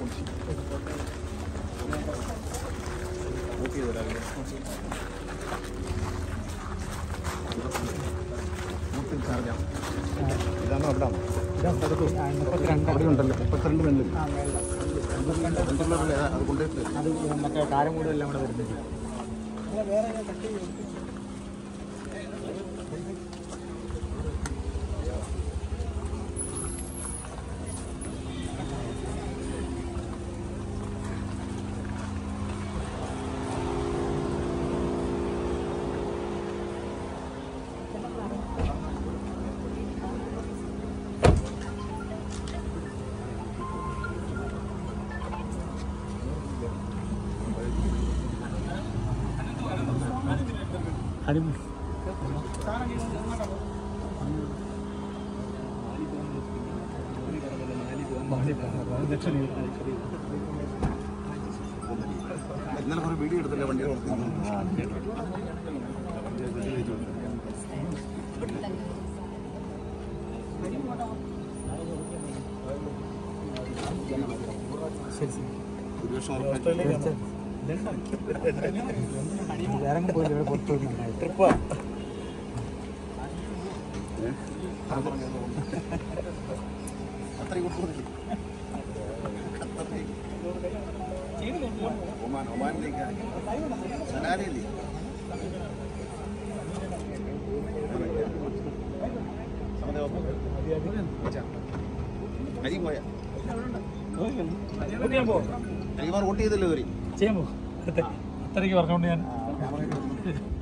ഇതാണ് അവിടെ 32 വെള്ളിൽ അത് കൊണ്ടുപോയിട്ട് അത് മറ്റേ കാരം കൂടെ എല്ലാം കൂടെ വരുന്നത്. ഇന്നലെ കുറേ വീഡിയോ എടുത്തില്ല വണ്ടികൾ ട്രിപ്പാ ഒമാനിലേക്ക് സനാരിയല്ലേ അരി പോയാ അരിമാർ വോട്ട് ചെയ്തല്ലോ ഇവര് ചെയ്യാൻ പോകും. അത്രയ്ക്ക് പറഞ്ഞുകൊണ്ട് ഞാൻ